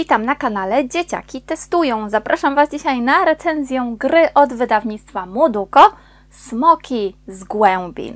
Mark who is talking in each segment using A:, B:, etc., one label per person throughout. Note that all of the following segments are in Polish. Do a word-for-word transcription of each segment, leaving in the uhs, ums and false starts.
A: Witam na kanale Dzieciaki Testują. Zapraszam Was dzisiaj na recenzję gry od wydawnictwa Moduko Smoki z Głębin.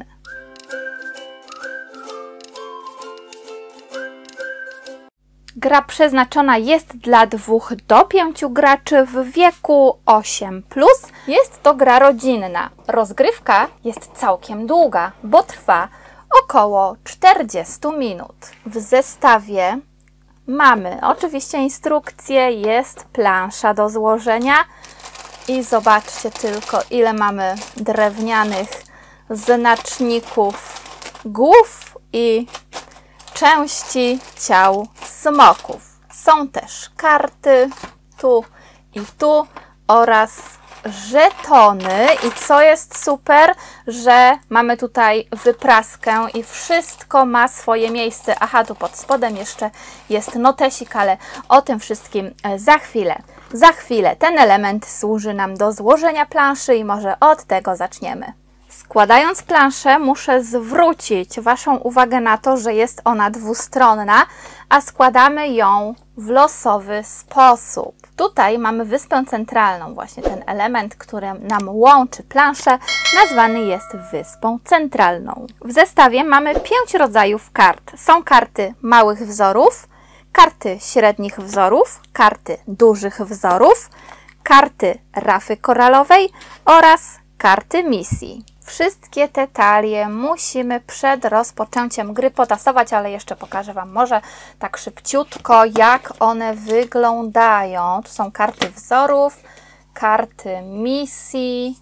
A: Gra przeznaczona jest dla dwóch do pięciu graczy w wieku osiem plus. Jest to gra rodzinna. Rozgrywka jest całkiem długa, bo trwa około czterdzieści minut. W zestawie mamy oczywiście instrukcję, jest plansza do złożenia i zobaczcie tylko, ile mamy drewnianych znaczników głów i części ciał smoków. Są też karty tu i tu oraz żetony i co jest super, że mamy tutaj wypraskę i wszystko ma swoje miejsce. Aha, tu pod spodem jeszcze jest notesik, ale o tym wszystkim za chwilę. Za chwilę ten element służy nam do złożenia planszy i może od tego zaczniemy. Składając planszę muszę zwrócić Waszą uwagę na to, że jest ona dwustronna, a składamy ją w losowy sposób. Tutaj mamy wyspę centralną, właśnie ten element, który nam łączy planszę, nazwany jest wyspą centralną. W zestawie mamy pięć rodzajów kart. Są karty małych wzorów, karty średnich wzorów, karty dużych wzorów, karty rafy koralowej oraz karty misji. Wszystkie te talie musimy przed rozpoczęciem gry potasować, ale jeszcze pokażę Wam może tak szybciutko, jak one wyglądają. Tu są karty wzorów, karty misji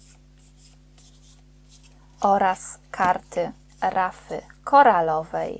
A: oraz karty rafy koralowej.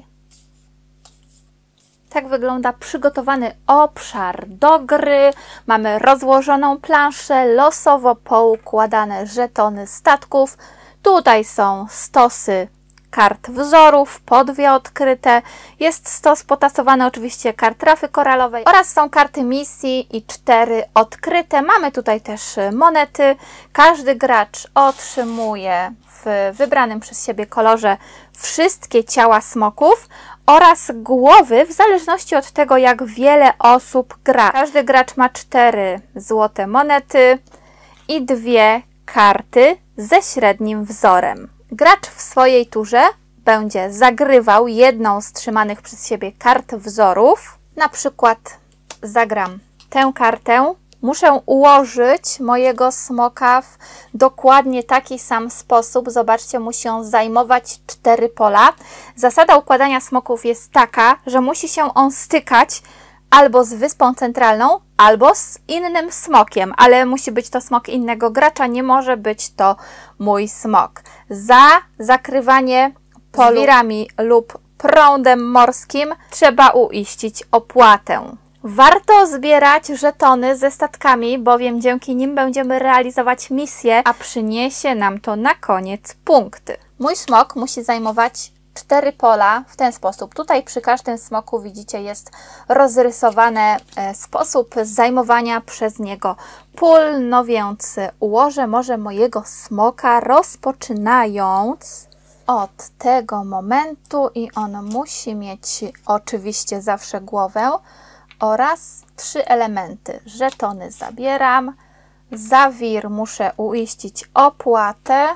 A: Tak wygląda przygotowany obszar do gry. Mamy rozłożoną planszę, losowo poukładane żetony statków. Tutaj są stosy kart wzorów po dwie odkryte. Jest stos potasowany oczywiście kart rafy koralowej oraz są karty misji i cztery odkryte. Mamy tutaj też monety. Każdy gracz otrzymuje w wybranym przez siebie kolorze wszystkie ciała smoków oraz głowy w zależności od tego, jak wiele osób gra. Każdy gracz ma cztery złote monety i dwie karty ze średnim wzorem. Gracz w swojej turze będzie zagrywał jedną z trzymanych przez siebie kart wzorów. Na przykład zagram tę kartę. Muszę ułożyć mojego smoka w dokładnie taki sam sposób. Zobaczcie, musi on zajmować cztery pola. Zasada układania smoków jest taka, że musi się on stykać albo z wyspą centralną, albo z innym smokiem, ale musi być to smok innego gracza, nie może być to mój smok. Za zakrywanie polu wirami lub prądem morskim trzeba uiścić opłatę. Warto zbierać żetony ze statkami, bowiem dzięki nim będziemy realizować misję, a przyniesie nam to na koniec punkty. Mój smok musi zajmować cztery pola w ten sposób. Tutaj przy każdym smoku widzicie jest rozrysowany sposób zajmowania przez niego pól, no więc ułożę może mojego smoka rozpoczynając od tego momentu i on musi mieć oczywiście zawsze głowę oraz trzy elementy. Żetony zabieram, za wir muszę uiścić opłatę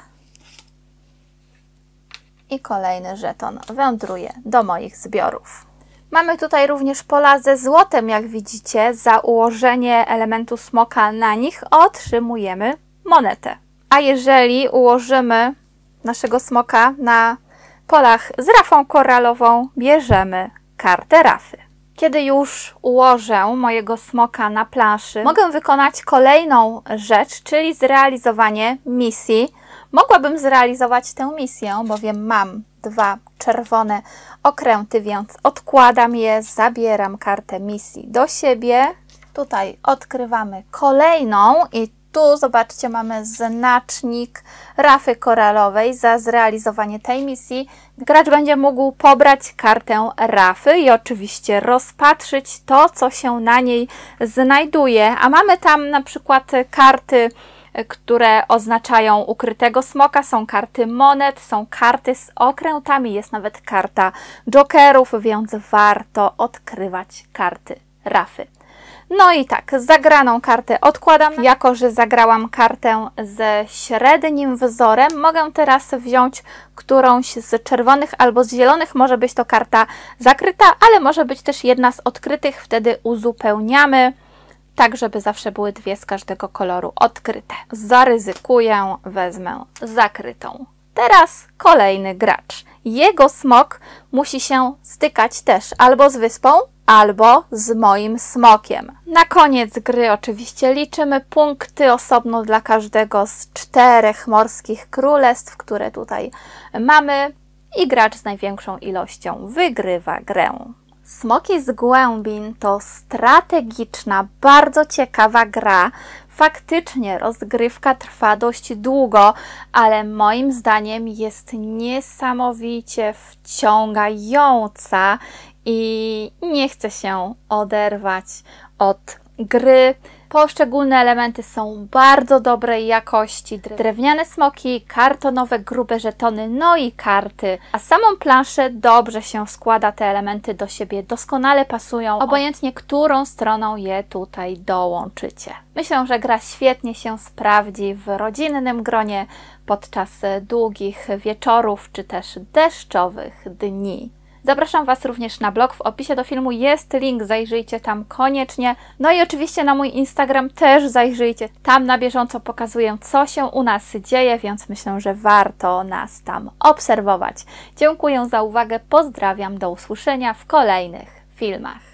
A: i kolejny żeton wędruje do moich zbiorów. Mamy tutaj również pola ze złotem, jak widzicie. Za ułożenie elementu smoka na nich otrzymujemy monetę. A jeżeli ułożymy naszego smoka na polach z rafą koralową, bierzemy kartę rafy. Kiedy już ułożę mojego smoka na planszy, mogę wykonać kolejną rzecz, czyli zrealizowanie misji. Mogłabym zrealizować tę misję, bowiem mam dwa czerwone okręty, więc odkładam je, zabieram kartę misji do siebie. Tutaj odkrywamy kolejną i tu zobaczcie, mamy znacznik rafy koralowej. Za zrealizowanie tej misji gracz będzie mógł pobrać kartę rafy i oczywiście rozpatrzyć to, co się na niej znajduje. A mamy tam na przykład karty, które oznaczają ukrytego smoka, są karty monet, są karty z okrętami, jest nawet karta jokerów, więc warto odkrywać karty rafy. No i tak, zagraną kartę odkładam. Jako że zagrałam kartę ze średnim wzorem, mogę teraz wziąć którąś z czerwonych albo z zielonych. Może być to karta zakryta, ale może być też jedna z odkrytych. Wtedy uzupełniamy, tak żeby zawsze były dwie z każdego koloru odkryte. Zaryzykuję, wezmę zakrytą. Teraz kolejny gracz. Jego smok musi się stykać też albo z wyspą, albo z moim smokiem. Na koniec gry oczywiście liczymy punkty osobno dla każdego z czterech morskich królestw, które tutaj mamy, i gracz z największą ilością wygrywa grę. Smoki z głębin to strategiczna, bardzo ciekawa gra. Faktycznie rozgrywka trwa dość długo, ale moim zdaniem jest niesamowicie wciągająca i nie chcę się oderwać od gry. Poszczególne elementy są bardzo dobrej jakości. Drewniane smoki, kartonowe grube żetony, no i karty. A samą planszę dobrze się składa, te elementy do siebie doskonale pasują, obojętnie którą stroną je tutaj dołączycie. Myślę, że gra świetnie się sprawdzi w rodzinnym gronie podczas długich wieczorów czy też deszczowych dni. Zapraszam Was również na blog, w opisie do filmu jest link, zajrzyjcie tam koniecznie. No i oczywiście na mój Instagram też zajrzyjcie, tam na bieżąco pokazuję, co się u nas dzieje, więc myślę, że warto nas tam obserwować. Dziękuję za uwagę, pozdrawiam, do usłyszenia w kolejnych filmach.